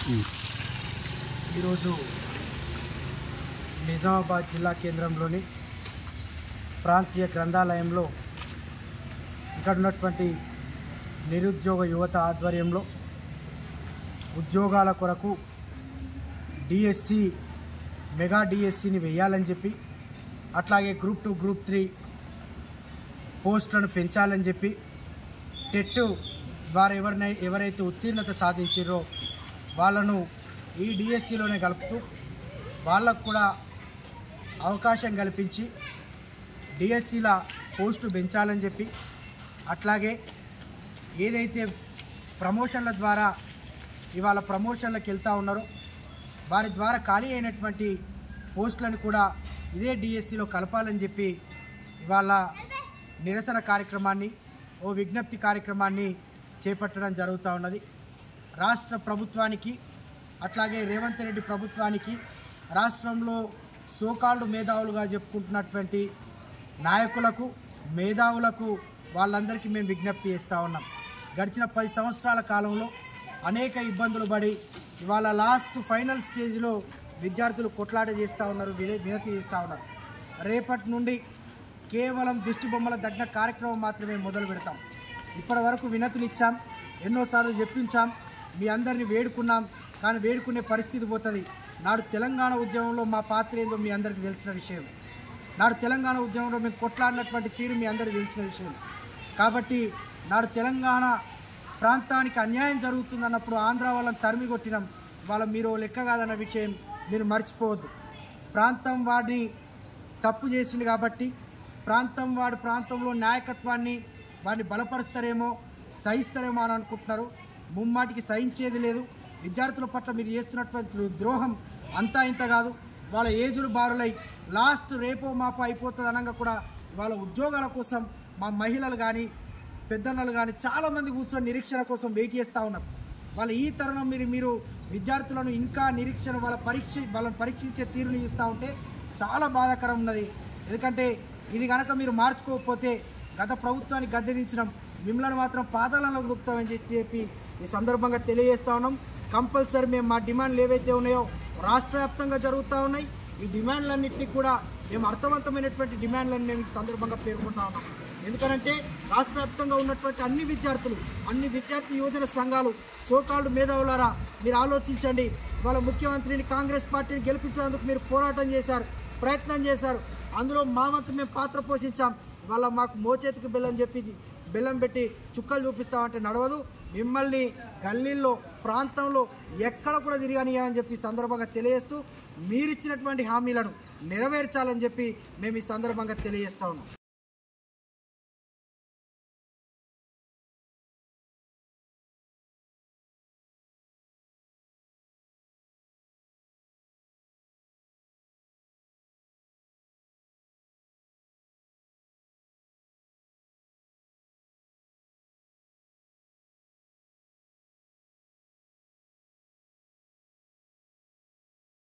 ఈరోజు నిజామాబాద్ జిల్లా కేంద్రంలోని ప్రాంతీయ గ్రంథాలయంలో ఇక్కడ ఉన్నటువంటి నిరుద్యోగ యువత ఆధ్వర్యంలో ఉద్యోగాల కొరకు డిఎస్సి మెగా డిఎస్సిని వేయాలని చెప్పి అట్లాగే గ్రూప్ 2 గ్రూప్ 3 పోస్టులను పెంచాలని చెప్పి టెట్ ద్వారా ఎవరైతే ఉత్తీర్ణత సాధించారో వాళ్ళను ఈ డిఎస్సిలోనే కలుపుతూ వాళ్ళకు కూడా అవకాశం కల్పించి డిఎస్సిల పోస్టు పెంచాలని చెప్పి అట్లాగే ఏదైతే ప్రమోషన్ల ద్వారా ఇవాళ ప్రమోషన్లకు వెళ్తూ ఉన్నారో వారి ద్వారా ఖాళీ అయినటువంటి పోస్టులను కూడా ఇదే డిఎస్సిలో కలపాలని చెప్పి ఇవాళ నిరసన కార్యక్రమాన్ని విజ్ఞప్తి కార్యక్రమాన్ని చేపట్టడం జరుగుతూ ఉన్నది. రాష్ట్ర ప్రభుత్వానికి అట్లాగే రేవంత్ రెడ్డి ప్రభుత్వానికి రాష్ట్రంలో సోకాల్డ్ మేధావులుగా చెప్పుకుంటున్నటువంటి నాయకులకు మేధావులకు వాళ్ళందరికీ మేము విజ్ఞప్తి చేస్తూ ఉన్నాం. గడిచిన 10 సంవత్సరాల కాలంలో అనేక ఇబ్బందులు పడి ఇవాళ లాస్ట్ ఫైనల్ స్టేజ్లో విద్యార్థులు కొట్లాట చేస్తూ ఉన్నారు, వినతి చేస్తూ ఉన్నారు. రేపటి నుండి కేవలం దిష్టి బొమ్మల దగ్గర కార్యక్రమం మాత్రమే మొదలు పెడతాం. ఇప్పటి వరకు వినతులు ఇచ్చాం, ఎన్నోసార్లు చెప్పించాం, మీ అందరినీ వేడుకున్నాం, కానీ వేడుకునే పరిస్థితి పోతుంది. నాడు తెలంగాణ ఉద్యమంలో మా పాత్ర ఏందో మీ అందరికీ తెలిసిన విషయం. నాడు తెలంగాణ ఉద్యమంలో మేము కొట్లాడినటువంటి తీరు మీ అందరికీ తెలిసిన విషయం. కాబట్టి నాడు తెలంగాణ ప్రాంతానికి అన్యాయం జరుగుతుందన్నప్పుడు ఆంధ్ర వాళ్ళని తరిమి కొట్టినాం. వాళ్ళ మీరు లెక్క కాదన్న విషయం మీరు మర్చిపోవద్దు. ప్రాంతం వాడిని తప్పు చేసింది కాబట్టి ప్రాంతంలో నాయకత్వాన్ని వాడిని బలపరుస్తారేమో సహిస్తారేమో అని అనుకుంటున్నారు. ముమ్మాటికి సహించేది లేదు. విద్యార్థుల పట్ల మీరు చేస్తున్నటువంటి ద్రోహం అంతా ఇంత కాదు. వాళ్ళ ఏజులు బారులై లాస్ట్ రేపో మాపో అయిపోతుంది అనగా కూడా వాళ్ళ ఉద్యోగాల కోసం మా మహిళలు కానీ పెద్దన్నలు కానీ చాలామంది కూర్చొని నిరీక్షణ కోసం వెయిట్ చేస్తూ ఉన్నారు. వాళ్ళ ఈ తరుణం మీరు విద్యార్థులను ఇంకా నిరీక్షణ వాళ్ళని పరీక్షించే తీరుని చూస్తూ ఉంటే చాలా బాధాకరం ఉన్నది. ఎందుకంటే ఇది కనుక మీరు మార్చుకోకపోతే గత ప్రభుత్వానికి గద్దెదించడం మిమ్మల్ని మాత్రం పాదాలలోకి దొక్కుతామని చెప్పి ఈ సందర్భంగా తెలియజేస్తూ ఉన్నాం. కంపల్సరీ మేము మా డిమాండ్లు ఏవైతే ఉన్నాయో రాష్ట్ర వ్యాప్తంగా జరుగుతూ ఉన్నాయి. ఈ డిమాండ్లన్నింటినీ కూడా మేము అర్థవంతమైనటువంటి డిమాండ్లను మేము ఈ సందర్భంగా పేర్కొంటా ఉన్నాం. ఎందుకంటే రాష్ట్ర వ్యాప్తంగా ఉన్నటువంటి అన్ని విద్యార్థి యువజన సంఘాలు సోకాల్డ్ మేధావులారా మీరు ఆలోచించండి. వాళ్ళ ముఖ్యమంత్రిని కాంగ్రెస్ పార్టీని గెలిపించేందుకు మీరు పోరాటం చేశారు, ప్రయత్నం చేశారు. అందులో మా వంతు మేము పాత్ర పోషించాం. వాళ్ళ మాకు మోచేతికి బెల్లం పెట్టి చుక్కలు చూపిస్తామంటే నడవదు. మిమ్మల్ని గల్లీల్లో ప్రాంతంలో ఎక్కడ కూడా తిరగనియని చెప్పి సందర్భంగా తెలియజేస్తూ మీరిచ్చినటువంటి హామీలను నెరవేర్చాలని చెప్పి మేము ఈ సందర్భంగా తెలియజేస్తా ఉన్నాం.